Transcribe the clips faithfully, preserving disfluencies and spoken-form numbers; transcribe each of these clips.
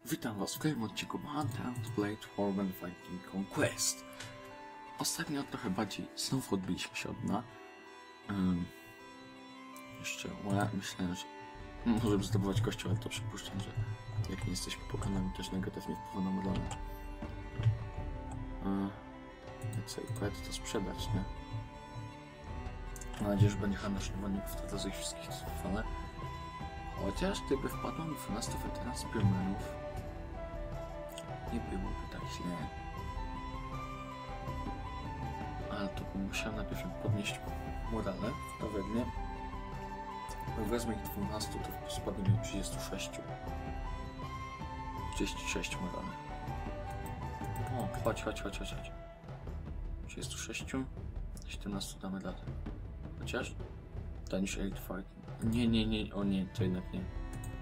Witam was w kolejnym odcinku Hunt Blade Warman Viking Conquest. Ostatnio trochę bardziej znowu odbiliśmy się od dna. Um, jeszcze ja myślałem, że możemy zdobywać kościół, ale to przypuszczam, że jak nie jesteśmy pokonani, też negatywnie wpływa na modele. Um, co i pojadę to sprzedać, nie? Mam nadzieję, że będzie handlarz niewolników wtedy z ich wszystkich trwale. Chociaż gdyby wpadło mi dwunastu weteran Spearmanów, nie byłoby tak źle. Ale to bym musiał najpierw podnieść morale odpowiednio. Jak wezmę ich dwunastu, to spadnie mi trzydzieści sześć. trzydzieści sześć morale. O, chodź, chodź, chodź, chodź, chodź. trzydzieści sześć. siedemnaście damy radę. Chociaż? Danish Elite Fighting. Nie, nie, nie, o nie, to jednak nie.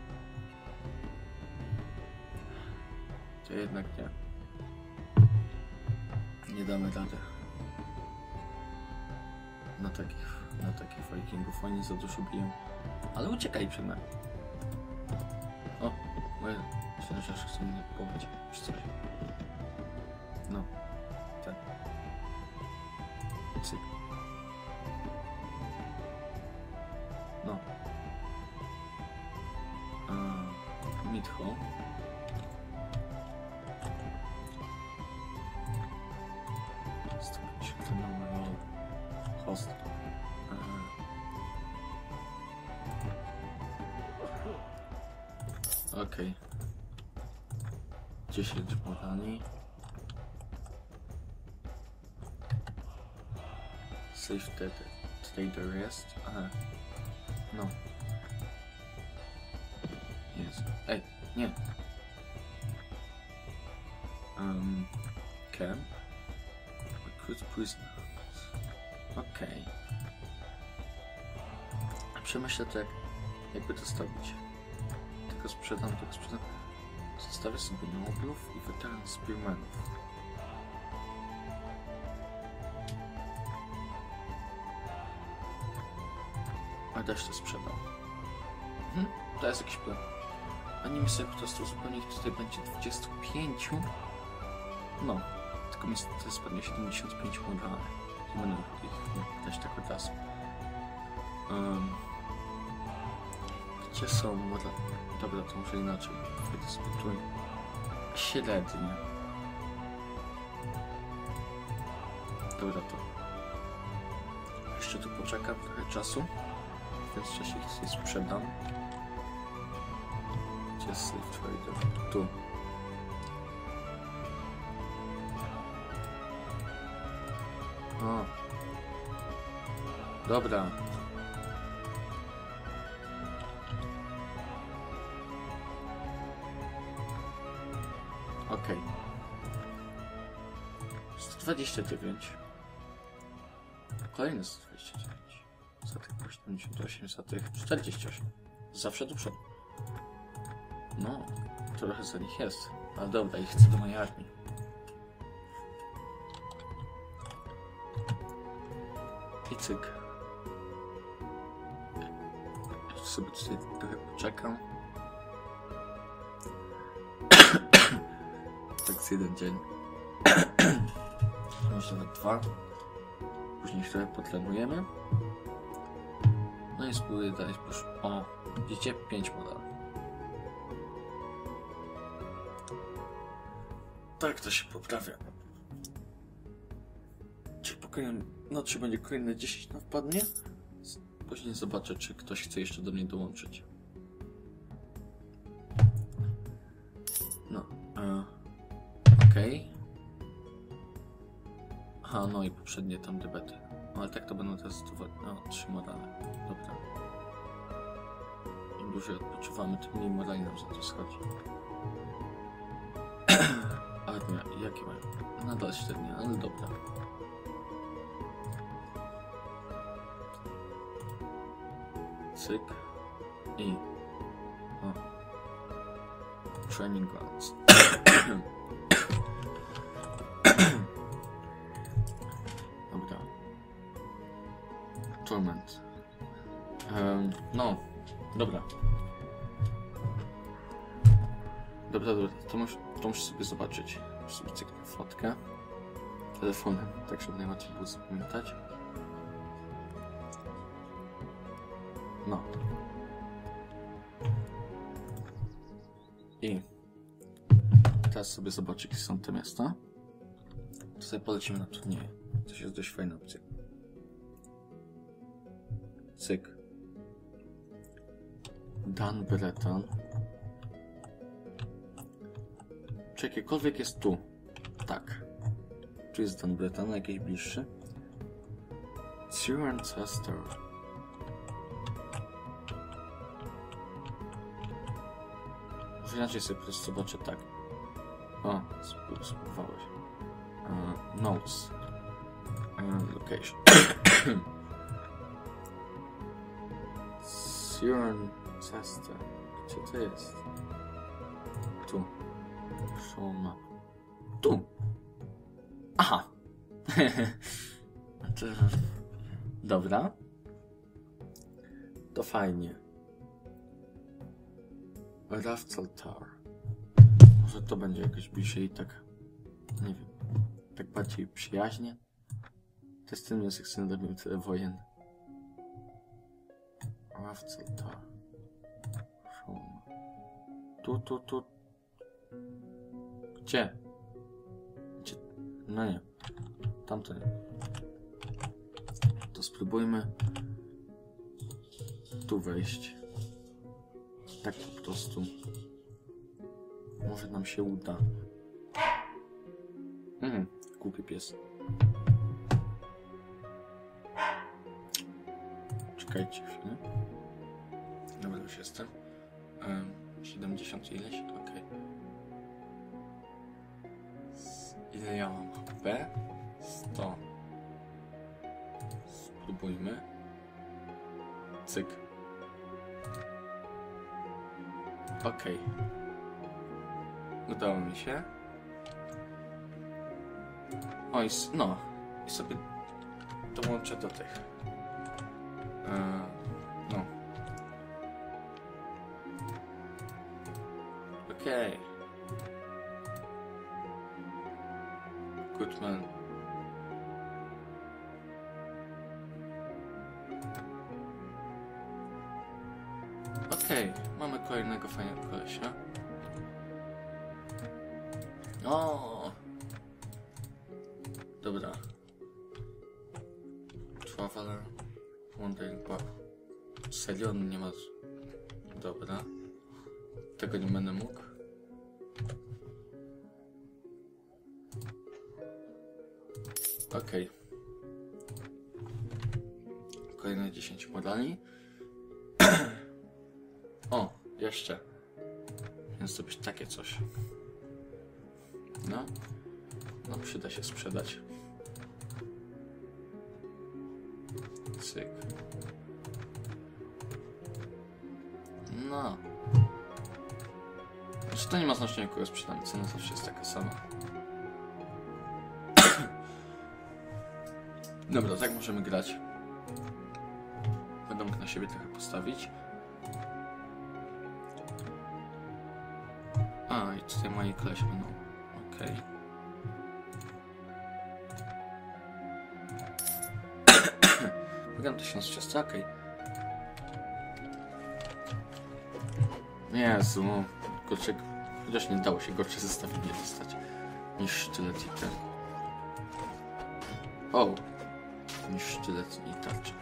To jednak nie. Nie damy rady. Na takich, na takich Vikingów oni za dużo biją. Ale uciekaj przed nami. O, moje myślę, że chcą mnie pobić, czy coś. No, ten. Cyk. No. Eee, Mitho. Host. Okej. Okay. dziesięć morali. Save the trader jest. Aha. No. Jest. Ej, nie. Um, camp. Recruit prisoners. Okej. Okay. Przemyślę to, jak, jakby to stawić. Tylko sprzedam, tylko sprzedam. Zostawię sobie noblów i weteran spearmanów. A też to sprzedam. Mhm. To jest jakiś plan. A nie myślę, po prostu zupełnie ich tutaj będzie dwadzieścia pięć. No. Tylko mi to jest pewnie siedemdziesiąt pięć morale. Będę ich też tak od razu. Um, gdzie są morale? Dobra, to może inaczej. Wydyskutuj. Średnie. Dobra, to. Jeszcze tu poczekam trochę czasu. Więc wcześniej ich sprzedam. Gdzie jest Slave Trader? Tu. O. Dobra. Okej. Okay. sto dwadzieścia dziewięć. Kolejne sto dwadzieścia dziewięć. Za tych siedemdziesiąt osiem, za tych czterdzieści osiem. Zawsze do przodu. No, trochę za nich jest. Ale dobra, ich chcę do mojej armii. I cyk. Jeszcze sobie tutaj trochę poczekam. Tak z jeden dzień. Myślę na dwa. Później trochę potrenujemy. No i spróbuję dać już. O, widzicie? pięć model. Tak to się poprawia. Czy po kolejnym, no czy będzie kolejne dziesięć na wpadnie? Później zobaczę, czy ktoś chce jeszcze do mnie dołączyć. No, e, okej. Okay. Aha, no i poprzednie tam debety. No, ale tak to będą testować. No, trzy morale. Dobra. Im dłużej odpoczywamy, tym mniej morali nam za to schodzi. Armia, jakie mają? Nadal średnie, ale dobra. Cyk. I... O. Training grounds. Dobra. Torment. Um, no. Dobra. Dobra, dobra, to, mus, to muszę sobie zobaczyć. Muszę sobie cyknąć fotkę telefonem, tak żeby najłatwiej było zapamiętać. No. I teraz sobie zobaczę, jakie są te miasta. To sobie polecimy na turnieje. To jest dość fajna opcja. Cyk. Dan Breton. Czy jakiekolwiek jest tu? Tak. Tu jest Dan Breton, jakiś bliższy. Cirencester. Może inaczej sobie po prostu zobaczę tak. O, spróbowałeś. Uh, notes. Uh, location. Cirencester. Gdzie to jest? Tu. Show map. Tu! Aha! Dobra. To fajnie. Rafceltar. Może to będzie jakoś bliżej tak... Nie wiem. Tak bardziej przyjaźnie. To jest ten wniosek, który robił tyle wojen. Rafceltar. Show map. Tu, tu, tu. Gdzie? Gdzie? No nie. Tamto nie. To spróbujmy tu wejść. Tak po prostu. Może nam się uda. Mhm. Głupi pies. Czekajcie chwilę. Dobra, już jestem. Um, siedemdziesiąt ileś? Okej. Okay. Ile ja mam H P? sto. Spróbujmy. Cyk. Okej. Okay. Udało mi się. Oj, no. I sobie dołączę do tych. Eee, no. Okej. Okay. Goodman. Okej, okay, mamy kolejnego fajnego kolesia. O! Dobra. Traveler. Wandering Bar. Serio? On nie ma... Dobra. Tego nie będę mógł. Okej. Okay. Kolejne dziesięć modali. O, jeszcze. Więc to być takie coś. No. No, przyda się sprzedać. Cyk. No. Znaczy to nie ma znaczenia, kogo sprzedamy. Cena zawsze jest taka sama. Dobra, tak możemy grać. Będę mógł na siebie trochę postawić. A, i tutaj moi kolesie będą. Okej. Okay. Wygram tysiąc trzysta, okej. Okay. Jezu, no. Gorczek. Chociaż nie dało się gorsze zestawienie dostać niż sztylet i ten. O! Niż sztylet i tarcza.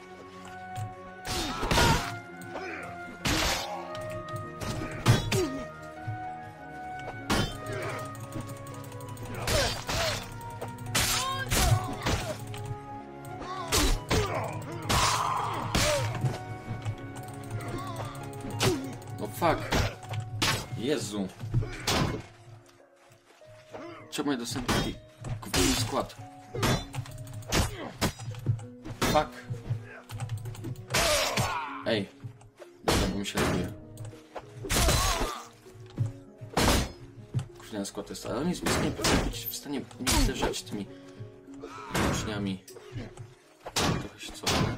No fuck. Jezu. Czemu ja dostałem taki gówniany skład? Fuck. Ej. Dobra, bo mi się robię. Gówniany skład jest, ale on jest nie powinien być w stanie nie zderzać tymi uczniami. Trochę się cofnę.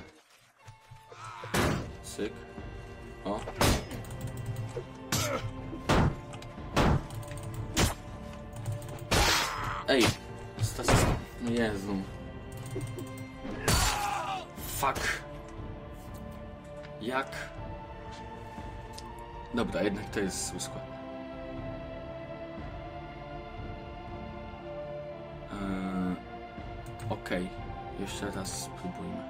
Cyk. O. Ej! Stacja... No Jezu. Fuck. Jak? Dobra, jednak to jest zły skład. Eee, Okej. Okay. Jeszcze raz spróbujmy.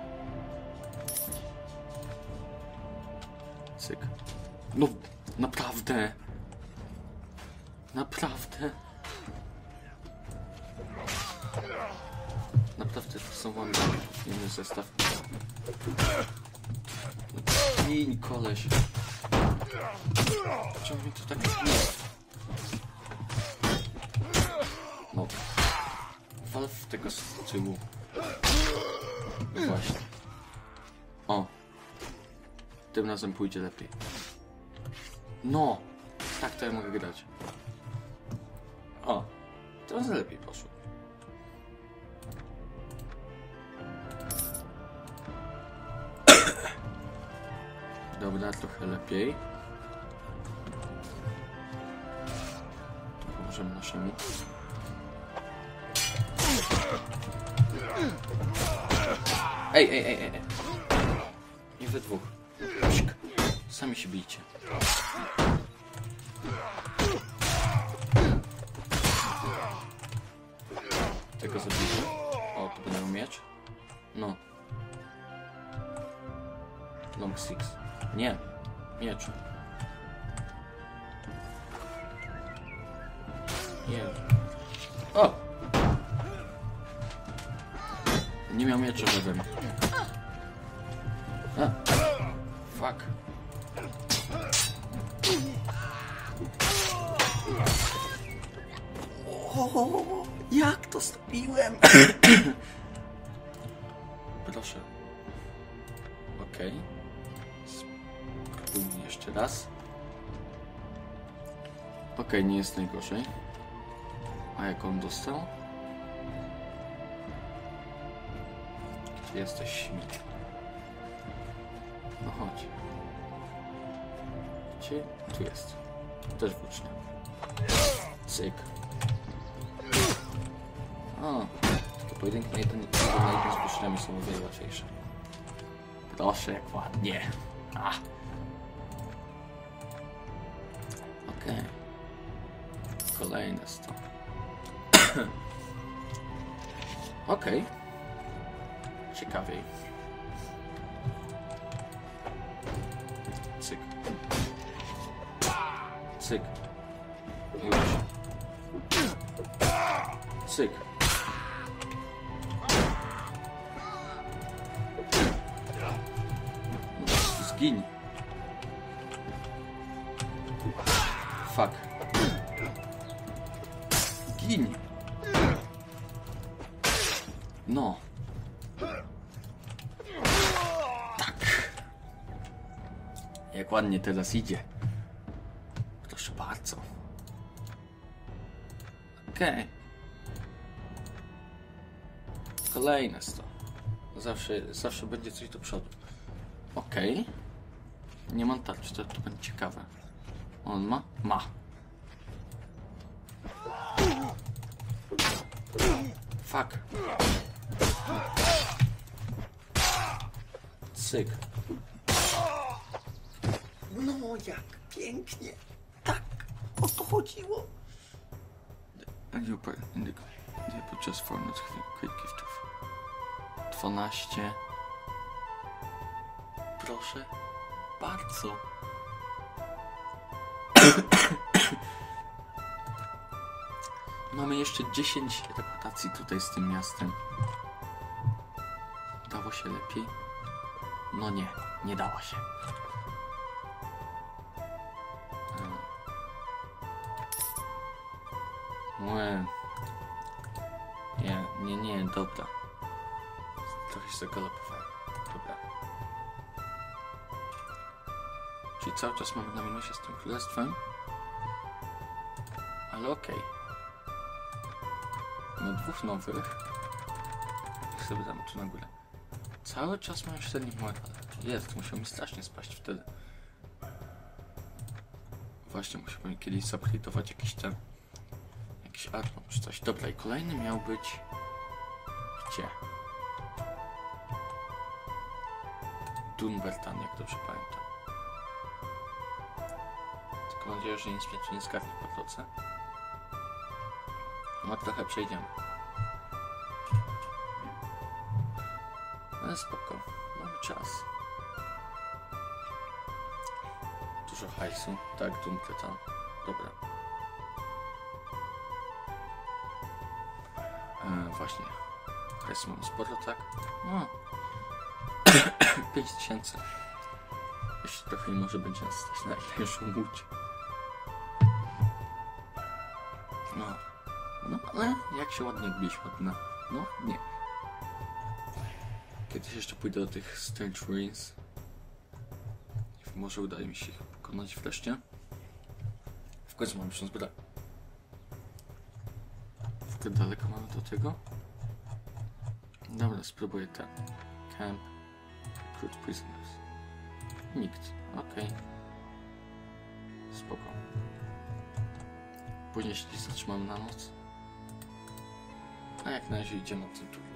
Cyk. No, naprawdę. Naprawdę. Naprawdę to są wam inny zestaw. Gin, koleś. Czemu mi to tak jest? No. Wal w tego z tyłu. Właśnie. O. Tym razem pójdzie lepiej. No. Tak to ja mogę grać. O. Teraz lepiej poszło. Dobra, trochę lepiej. Możemy naszemu. Ej, ej, ej, ej. Nie we dwóch. Sami się bijcie. Tego zabiję. O, to będę miał miecz. No. Long six. Nie. Miecz. Nie. O! Nie miał miecza żaden. A. Fuck. O, jak to zrobiłem? Proszę. Okej. Okay. Spróbujmy jeszcze raz. Okej, okay, nie jest najgorzej. A jak on dostał? Gdzie jesteś, śmieć? No chodź. Gdzie? Tu jest. Też włócznia. Cyk. O, takie pojedynki na jeden, na jeden z włóczniami są o wiele łatwiejsze. Proszę, jak ładnie. A. Okej. Okay. Kolejne sto. Okej. Okay. Ciekawiej. Cyk. Cyk. Już. Cyk. Zgiń. Fuck. Gin. No. Tak. Jak ładnie teraz idzie. Proszę bardzo. Okej. Okay. Kolejne sto. Zawsze, zawsze będzie coś do przodu. Okej. Okay. Nie mam tarczy, to, to będzie ciekawe. On ma? Ma. Fuck. Cyk. No, jak pięknie. Tak, o to chodziło. You podczas formy quick giftów. dwanaście. Proszę. Bardzo. Mamy jeszcze dziesięć reputacji tutaj z tym miastem. Dało się lepiej? No nie, nie dało się. Łe. Nie, nie, nie, dobra. Trochę się zagalopowałem. Dobra. Czyli cały czas mamy na minusie z tym królestwem. Ale okej. Okay. Mamy dwóch nowych. Jak sobie damy tu na górę. Cały czas mam średni moral. Jest, musiał mi strasznie spaść wtedy. Właśnie musimy kiedyś zupgrade'ować jakiś ten... jakiś album czy coś. Dobra, i kolejny miał być... Gdzie? Dunbarton, jak dobrze pamiętam. Tylko mam nadzieję, że nic mnie tu nie zgarnie po drodze. No trochę przejdziemy. Ale spoko, mamy czas. Dużo hajsu, tak, Dunbarton. Dobra. E, właśnie. Hajsu mamy sporo, tak? No. pięć tysięcy. Jeszcze trochę i może będzie nas stać na najlepszą łódź. No. No, ale jak się ładnie odbiliśmy od dna. No, nie. Kiedyś jeszcze pójdę do tych Strange Ruins. I może uda mi się ich pokonać wreszcie. W końcu mamy się zbra. Jak daleko mamy do tego? Dobra, spróbuję ten. Camp. Recruit prisoners. Nikt. Okej. Okay. Spoko. Później się zatrzymamy na noc. A jak na razie idziemy na ten turniej.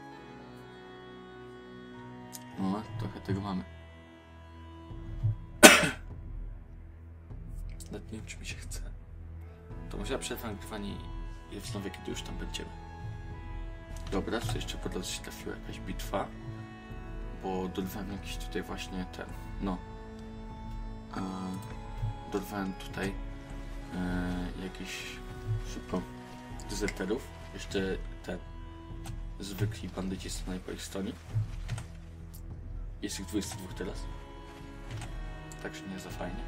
No, trochę tego mamy. Nawet nie wiem, czy mi się chce. To może ja przerwę nagrywanie i wznowię, kiedy już tam będziemy. Dobra, to jeszcze po drodze się trafiła jakaś bitwa. Bo dorwałem jakiś tutaj właśnie ten, no. Eee, dorwałem tutaj eee, jakiś szybko dezerterów. Jeszcze ten zwykli bandyci stanęli po ich stronie. Jest ich dwadzieścia dwa teraz. Także nie za fajnie.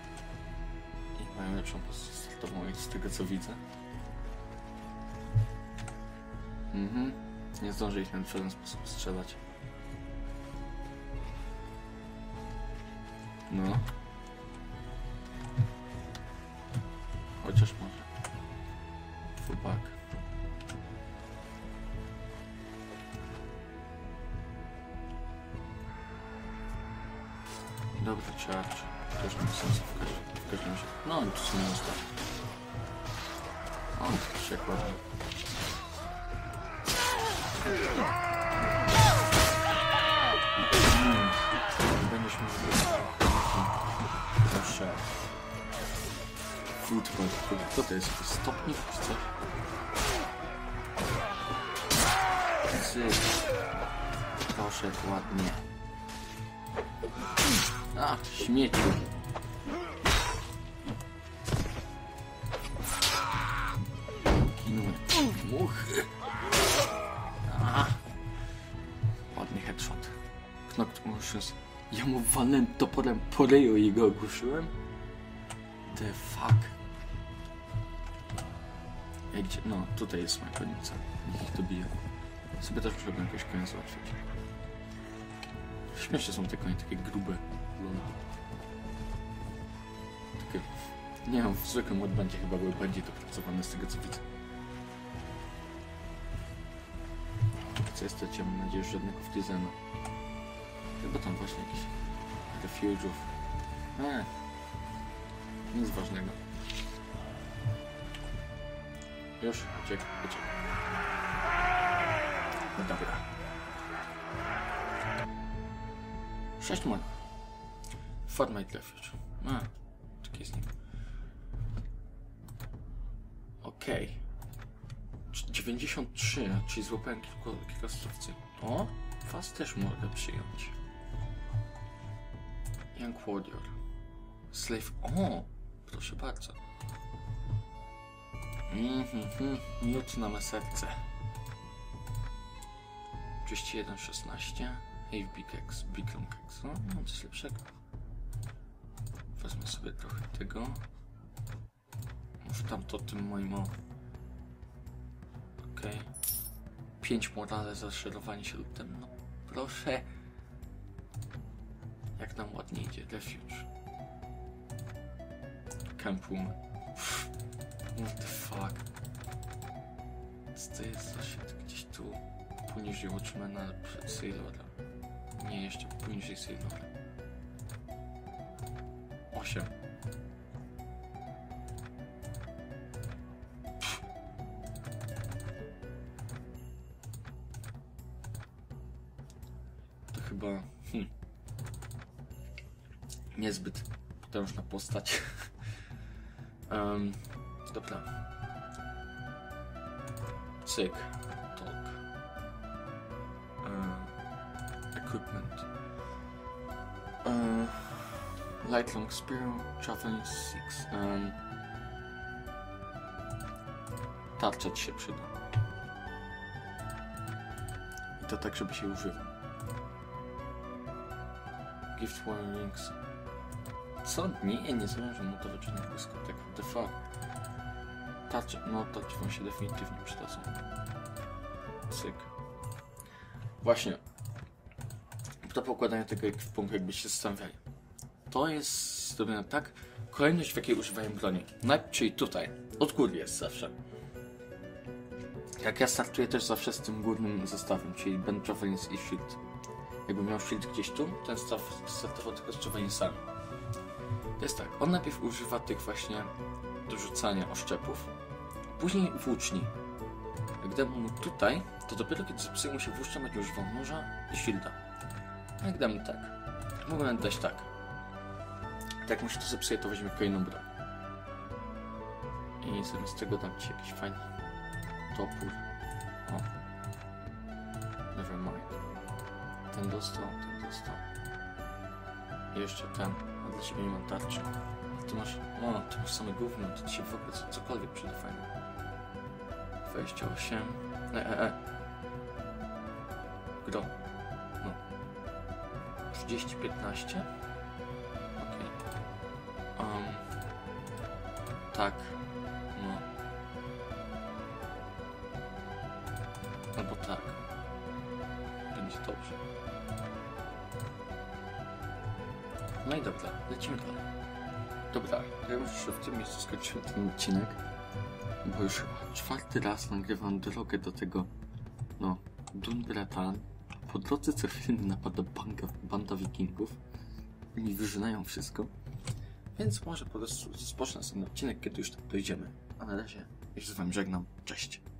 I mają lepszą pozycję startową z tego co widzę. Mhm. Nie zdążę ich w żaden sposób strzelać. No. Chociaż może. Fullback. Dobra, charge. Też nie ma sensu w każdym, w każdym razie. No i tu się nie ustawi. O, to się jak ładnie. Hmm. Będziesz mi proszę. Football. Co to jest? Stopnik czy coś? Cyk. Proszę, ładnie. A, śmieciu. Ginąłem. Muchy. A. Ładny headshot. Knocked motions. Ja mu walnąłem toporem po ryju i go ogłuszyłem? The fuck? Ej, gdzie? No, tutaj jest moja konica. Niech ich dobije. Sobie też muszę jakoś konia załatwić. Śmieszne są te konie, takie grube. Lol. Takie... Nie wiem, w zwykłym modbandzie chyba były bardziej dopracowane z tego co widzę. Co jest to? Mam nadzieję, że żadnego wtizena. Chyba tam właśnie jakiś refuge'ów. Eee. Nic ważnego. Już, uciekł, uciekł. No dobra. Sześć mon. Fortnite Refuge. A, taki jest nim. Okej. Okay. dziewięćdziesiąt trzy, czyli złapałem kilku, kilka strowcy. O, was też mogę przyjąć. Young Warrior. Slave. O, proszę bardzo. Mhm, miód na me serce. trzydzieści jeden szesnaście. Hey, Big X, Big Long X. No, mam coś lepszego. Wezmę sobie trochę tego. Mów tam to tym moim o. Okej. Okay. pięć morale za szerowanie się luptem. No, proszę. Jak nam ładnie idzie. Refuge. Camp Woman. What the fuck? Co to jest za shit? Gdzieś tu poniżej Watchmana przed Sailora. Nie, jeszcze poniżej Sailora. osiem. chyba hmm, niezbyt potężna postać. um, dobra. Cyk. Talk. Uh, equipment. Uh, light long spear. Traveling six. Um, tarcza ci się przyda. I to tak, żeby się używał. Gift warnings. Co? Nie, nie zdążę montować żadnych dyskotek. What the fuck? Tarcze, no tarcze wam się definitywnie przydadzą. Cyk. Właśnie. To pokładanie tego ekwipunku, jakbyście się zastanawiali. To jest zrobione tak, kolejność w jakiej używają broni. Najpierw, czyli tutaj. Od góry jest zawsze. Jak ja startuję też zawsze z tym górnym zestawem, czyli Band Javelins i Shield. Jakbym miał Shield gdzieś tu, ten zestaw startował tylko z Javelinsami. To jest tak, on najpierw używa tych właśnie do rzucania oszczepów, później włóczni. Jak dam mu tutaj, to dopiero kiedy zepsuję mu się włócznia, będzie używał noża i shielda. A jak dam mu tak, mogę nawet dać tak. Tak jak mu się to zepsuje, to weźmie kolejną broń. I zamiast tego dam ci jakiś fajny topór. O. Never mind. Ten dostał, ten dostał. I jeszcze ten. A dla ciebie nie mam tarczy. Ty masz, no, ty masz same gówno, to ci się w ogóle co, cokolwiek przyda fajnie. dwadzieścia osiem. E, e, e. Gro. No. trzydzieści, piętnaście. Okej. Okay. Um. Tak. No. Albo tak. Będzie dobrze. No i dobra, lecimy dalej. Dobra, ja już w tym miejscu skończyłem ten odcinek, bo już chyba czwarty raz nagrywam drogę do tego, no, Dun Bretan. Po drodze co chwilę napada banda, banda wikingów i mi wyrzynają wszystko, więc może po prostu rozpocznę sobie odcinek, kiedy już tam dojdziemy. A na razie już z wami żegnam, cześć.